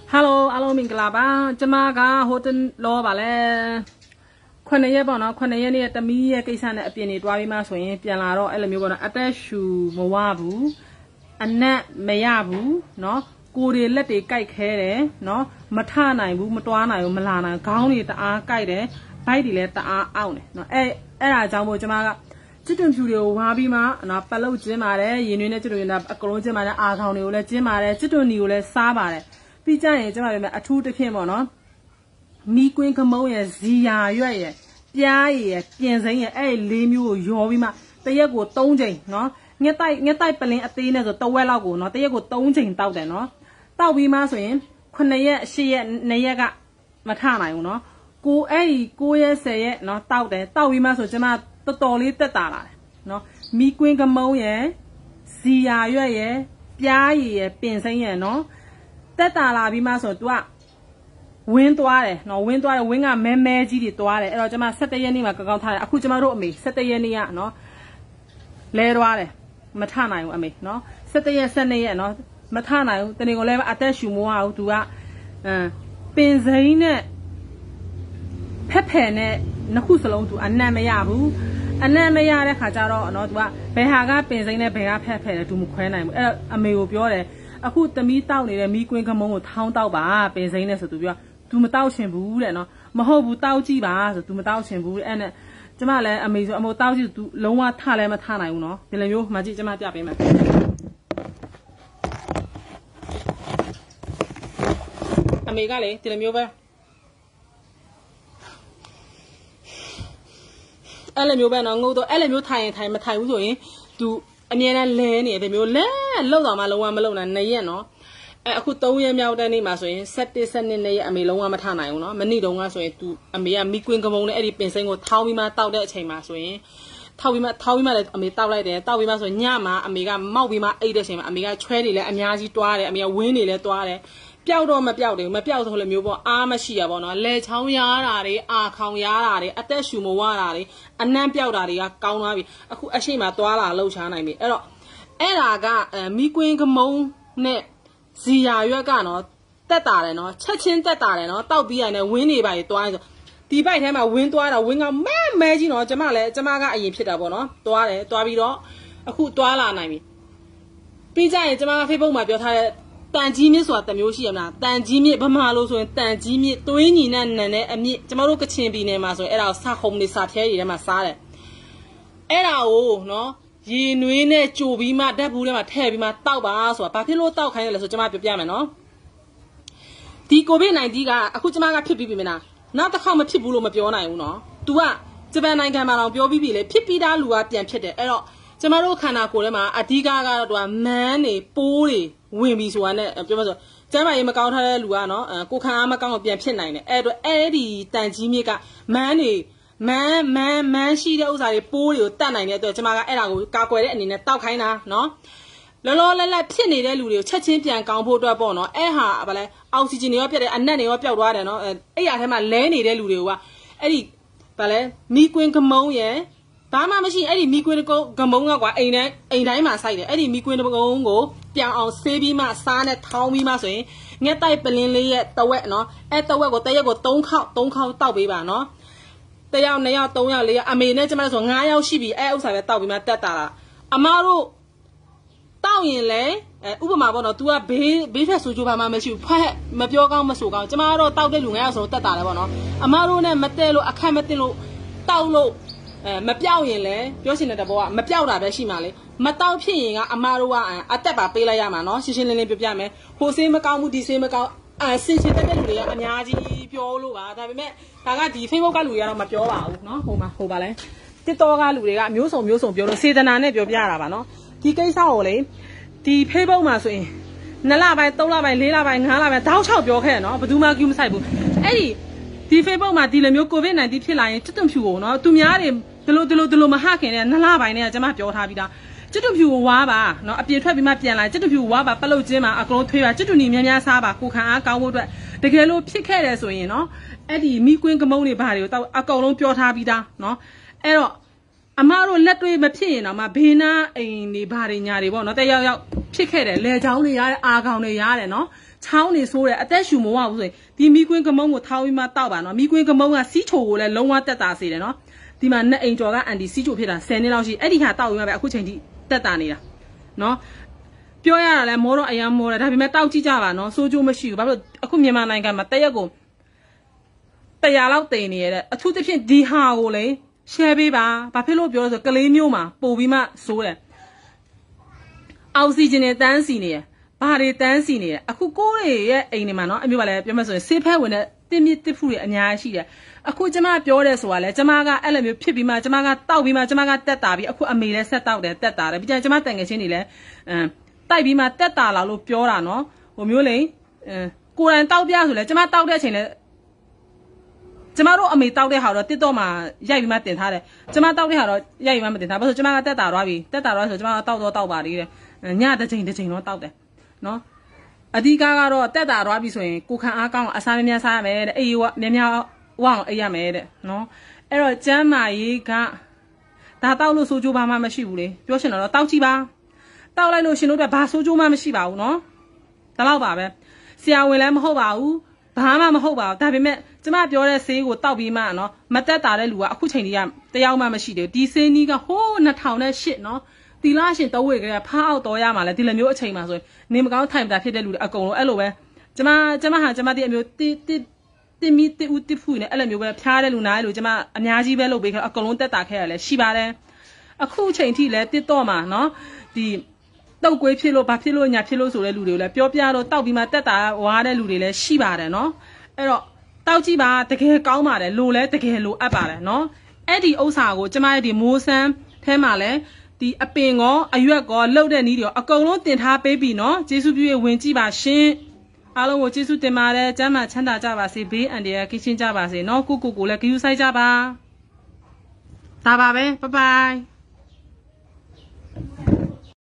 Hello, hello, mình là ba. Chăm ga hỗ trợ lo bà lẽ. Khoan này bọn nó khoan này này tạm mi cái sản này tiền này đua đi mà rồi tiền là rồi, em bọn nó attach mua vào bu, anh nè mấy bu, nó cô đi lấy để cài khe đấy, nó mà thà này bu mà toa này mà là này cao này ta cài đấy, bay đi lấy ta ao này, nó là cháu mua chăm ga. Chỉ cần chịu điều hòa bi mà, nó bắt lâu chỉ mà đấy, yên này chỉ cần là câu chỉ mà là cao này lấy chỉ mà đấy, chỉ cần nhiều lấy sáu mà đấy. Bây giờ này chúng ta thu được thêm mà nó mi quên cái mẫu này gì à vậy giá gì tiền gì ấy lấy miu nhiều vì mà tới giờ của tông trình nó nghe tay bật lên tí này rồi tao quay lao của nó tới giờ của tông trình tao để nó tao vì mà rồi con này xe này cái mà thà này của nó cô xe nó tao để tao vì mà rồi chứ mà tao lý tất cả lại nó mi quên cái mẫu này gì à vậy giá gì tiền gì nó tất cả là vì mà rồi tôi win toa đấy, nó win toa win à mẹ chỉ đi toa đấy, rồi cho mà set cái này mà cái con thay, aku cho mà rồi mày set cái này à, nó lấy toa đấy, mà thà này à mày, nó set này nó mà thà này, tên này còn lấy attach mua áo tôi bên dưới này, phép này, nó khu xử lý tôi anh em mấy đấy khá cha đó, nó tôi bây giờ cái bên dưới này bây giờ phép này tôi muốn khỏe này, mày cóပြောđấy. Aku tạm mi tao này mi quên cái mông thao tao bà bên dưới này sao tụi tôi mà tao xem bù đấy nó mà họ bù tao chi bà sao tụi mà tao xem bù đấy nè chứ mà lại mình rồi mà tao chi tụi lâu mà thà lại mà thà này nó thì là vô mà chỉ chứ mà tiếp bên mà mình cái này thì là vô vậy em là vô vậy nó ngô tôi em là vô thay mà thay rồi tụi anh em là lẽ này thì mình lẽ lâu rồi mà lâu là này nó aku tàu em nhau đây này mà rồi set này anh mình lâu mà thằng này nó mình đi đâu mà rồi tu anh mình mi quên cái mông này đi bên sinh ngồi thao vi mà tàu đấy chạy mà rồi thao vi mà là anh mình tàu lại đấy tàu vi mà rồi nhà mà anh mình cái mau vi mà ấy đấy chạy mà anh mình cái chơi đi lại anh nhà gì toa đấy anh mình win đi lại toa đấy biểu đồ mà biểu thôi là nhiều bỏ mà xì à bỏ nó lệ cháu nhà là đấy không nhà là đấy attach mua là đấy anh em biểu là đấy cao nó bị aku ấy mà toa là lâu chán này mình ấy là cái mi quên cái mông này gì à vậy cái nó tất cả này nó chất chín tất cả này nó tao bây giờ này win đi bài toa rồi đi bài thế mà win toa là win ngon mẹ gì nó chả mà cái gìဖြစ်đó nó toa đấy toa bây đó aku toa là này mình bây giờ chả mà Facebook mà biểu thay tàn chí miết tầm yếu xí mà tàn chí miết bấm hà lô rồi tàn chí miết tối nhìn nè em nhỉ chả mà lúc cái chuyện bị này mà rồi em nào sa không đi sa thế gì mà sa đấy em nào nó gì nuôi nè chủ bị mà đáp bù mà thề bị mà tao bà rồi bà phía lô tao khai là rồi chả mà biểu mà nó đi Covid này đi cả aku chả mà cáiဖြစ်bị mà nó ta không màဖြစ်bù lô mà biểu này nó tu à chả bên này cái mà nó biểu bịเลยဖြစ်đã lùaပြန်ဖြစ်တယ်အဲ့တော့ကျမတို့ခန္ဓာကိုယ်ထဲမှာအဓိကကတော့မန်းနေပိုးတွေဝင်ပြီးဆိုတာနဲ့ပြောမှဆိုကျမ်းမာရေးမကောင်းထားတဲ့လူကနော်ကိုခံအားမကောင်းတော့ပြန်ဖြစ်နိုင်တယ်အဲ့တော့အဲ့ဒီတန်ကြီးမြစ်ကမန်းနေမန်းရှိတဲ့ဥစ္စာတွေပိုးတွေကိုတတ်နိုင်တဲ့အတွက်ကျမကအဲ့ဒါကိုကာကွယ်တဲ့အနေနဲ့တောက်ခိုင်းတာနော်လောလက်ဖြစ်နေတဲ့လူတွေကိုချက်ချင်းပြန်ကောင်းဖို့အတွက်ပေါ့နော်အဲ့ဟာဗာလဲအောက်ဆီဂျင်တွေရောပြတ်တယ်အနက်တွေရောပျောက်သွားတယ်နော်အဲ့ရထဲမှာလဲနေတဲ့လူတွေကအဲ့ဒီဗာလဲမီကွင်းကမုံရဲ့ဘာမှမရှိအဲ့ဒီမီကွင်းကမုံကကွာအိမ်တိုင်းမှာစိုက်တယ်အဲ့ဒီမီကွင်းကမုံကိုပြောင်းအောင်ဆေးပြီးမှစားနဲ့ထောင်းပြီးမှဆိုရင်ငှက်တိုက်ပလင်းလေးရဲ့တဝက်နော်အဲ့တဝက်ကိုတရက်ကို3ခေါက်တောက်ပေးပါနော်တယောက်2ယောက်3ယောက်4ယောက်အမေနဲ့ကျမတို့ဆို9ယောက်ရှိပြီအဲ့ဥစ္စာပဲတောက်ပြီးမှတက်တာလားအမတို့တောက်ရင်လေဥပမာပေါ့နော် तू ကဘေးဖက်ဆိုကြပါမှမရှိဘူးဖက်မပြောကောင်းမဆိုကောင်းကျမတို့တောက်တဲ့လူ9ယောက်ဆိုတက်တာလေပေါ့နော်အမတို့နဲ့မတဲလို့အခက်မတင်လို့တောက်လို့မပြောက်ရင်လေပြောရှင်တဲ့ဘောကမပြောက်တာပဲရှိမှလေမတောက်ဖြစ်ရင်ကအမားတို့ကအတက်ပါပေးလိုက်ရမှာနော်ရှင်းလင်းပြပြမယ်ဟိုဆေးမကောင်းဘူးဒီဆေးမကောင်းဆင်ချင်တဲ့လူတွေကအများကြီးပြောလို့ပါဒါပေမဲ့ဒါကဒီ Facebook ကလူတွေကတော့မပြောပါဘူးနော်ဟိုပါလဲ TikTok ကလူတွေကအမျိုးစုံပြောလို့စေတနာနဲ့ပြောပြရတာပါနော်ဒီကိစ္စကိုလေဒီ Facebook မှာဆိုရင်2လပိုင်း3လပိုင်း4လပိုင်း5လပိုင်းတောက်6ပြောခဲ့နော်ဘယ်သူမှကူးမဆိုင်ဘူးအဲ့ဒီ Facebook မှာဒီလိုမျိုး COVID-19 ဖြစ်လာရင်ကျွတ်တွန့်ဖြူကိုနော်သူများတွေဒီလိုမဟခင်တဲ့2လပိုင်းနဲ့ကျွန်မပြောထားပြီးသားကျွတ်တွန့်ဖြူကိုဝါပါနော်အပြင်ထွက်ပြီးမှပြန်လာကျွတ်တွန့်ဖြူကိုဝါပါပလုတ်ချင်းမှာအကုန်ထွေးပါကျွတ်တွန့်နေများစားပါကိုခံအားကောင်းဖို့အတွက်တကယ်လို့ဖြစ်ခဲ့တယ်ဆိုရင်နော်အဲ့ဒီမိကွင်းကမုံတွေဘာတွေကိုတောက်အကုန်လုံးပြောထားပြီးသားနော်အဲ့တော့အမားတို့လက်တွေမဖြစ်ရင်တော့မှဘေးနားအိမ်တွေဘာတွေညာတွေပေါ့နော်တယောက်ယောက်ဖြစ်ခဲ့တယ်လေချောင်းတွေရတယ်အာကောင်တွေရတယ်နော်ချောင်းတွေဆိုးတယ်အသက်ရှူမဝဘူးဆိုရင်ဒီမိကွင်းကမုံကိုထောင်းပြီးမှတောက်ပါနော်မိကွင်းကမုံကစီးချိုကိုလည်းလုံးဝတက်တာစေတယ်နော်ဒီမှာနှစ်အိမ်ကျော်ကအန်တီစီးချိုဖြစ်တာ10နှစ်လောက်ရှိအဲ့ဒီဟာတောက်ပြီးမှပဲအခုချိန်ထိတက်တာနေတာနော်ပြောရတာလဲမောတော့အရန်မောတယ်ဒါပေမဲ့တောက်ကြည့်ကြပါနော်စိုးကျိုးမရှိဘူးဘာလို့အခုမြန်မာနိုင်ငံမှာတရက်ကို100လောက်တင်နေရတဲ့အထူးသဖြင့်ဒီဟာကိုလေ share ပေးပါဘာဖြစ်လို့ပြောလဲဆိုကလေးမျိုးမှာပို့ပြီးမှစိုးတယ်အောက်ဆီဂျင်နဲ့တန်းစီနေရဘာတွေတန်းစီနေရအခုကိုးတွေရဲ့အိမ်တွေမှာနော်အမျိုးပါလဲပြောမှဆိုရင်ဆေးဖက်ဝင်တဲ့တင်းမြစ်တစ်ဖူတွေအများကြီးရှိတယ်အခုကျမပြောတဲ့ဆိုတာလဲကျမကအဲ့လိုမျိုးဖြစ်ပြီးမှကျမကတောက်ပြီးမှကျမကတက်တာပြီးအခုအမေလည်းဆက်တောက်တယ်တက်တာတယ်ပြီးကြကျမတန်ငယ်ချင်းတွေလည်းတိုက်ပြီးမှတက်တာလာလို့ပြောတာနော်ဟိုမျိုးလေကိုယ်တိုင်တောက်ပြဆိုလဲကျမတောက်တဲ့အချိန်လဲကျမတို့အမေတောက်တဲ့ဟာတော့တစ်တော့မှရိုက်ပြီးမှတင်ထားတယ်ကျမတောက်တဲ့ဟာတော့ရိုက်ပြီးမှမတင်ထားဘာလို့ကျမကတက်တာသွားပြီတက်တာသွားဆိုကျမကတောက်တော့တောက်ပါသေးတယ်ညတစ်ချိန်တော့တောက်တယ်နော်အဓိကကတော့တက်တာသွားပြီဆိုရင်ကိုခံအားကောင်းအစားများများစားရမယ်တဲ့အေးဝများဝအောင်အေးရမယ်တဲ့နော်အဲ့တော့ကျမ်းမာရေးကဒါတောက်လို့ဆိုးကျိုးဘာမှမရှိဘူးလေပြောရှင်တော့တောက်ကြည့်ပါတောက်လိုက်လို့ရှင်တို့ကဘာဆိုးကျိုးမှမရှိပါဘူးနော်ဒါတော့ပါပဲဆရာဝန်လည်းမဟုတ်ပါဘူးဘာမှမဟုတ်ပါဘူးဒါပေမဲ့ကျမပြောတဲ့ဆေးကိုတောက်ပြီးမှနော်မတက်တာတဲ့လူကအခုချိန်ကြီးကတယောက်မှမရှိသေးဘူးဒီဆေးနီးကဟိုး2008နော်တီလာရှင်တော့ဝေကလေးဖားအောက်တော်ရမှာလဲဒီလိုမျိုးအချိန်မှာဆိုရင်နေမကောင်းထိုင်မတာဖြစ်တဲ့လူတွေအကုန်လုံးအဲ့လိုပဲကျမဒီအမျိုးတင်မီတူတီဖူနေအဲ့လိုမျိုးပဲဖျားတဲ့လူနာတဲ့လူကျမအများကြီးပဲလုပ်ပေးခဲ့အကုန်လုံးတက်တာခဲ့ရလဲရှိပါတယ်အခုချိန်ထိလဲတစ်တော့မှာနော်ဒီတောက်ကွေးဖြစ်လို့ဘာဖြစ်လို့ညာဖြစ်လို့ဆိုတဲ့လူတွေကိုလည်းပြောပြတော့တောက်ပြီးမှတက်တာဝါတဲ့လူတွေလည်းရှိပါတယ်နော်အဲ့တော့တောက်ကြည့်ပါတကယ်ကောင်းပါတယ်လို့လဲတကယ်လို့အပ်ပါတယ်နော်အဲ့ဒီဥစ္စာကိုကျမရဲ့ဒီမိုးဆန်းထဲမှာလဲဒီအပင်ကောအရွက်ကောလှုပ်တဲ့နီးတွေအကုန်လုံးတင်ထားပေးပြီနော်ကျေးဇူးပြုဝင်ကြည့်ပါရှင်အားလုံးကိုကျေးဇူးတင်ပါတယ်ကျမ်းမာချမ်းသာကြပါစေဘေးအန္တရာယ်ကင်းရှင်းကြပါစေနော်ကိုလည်းဂရုစိုက်ကြပါဒါပါပဲဘိုင်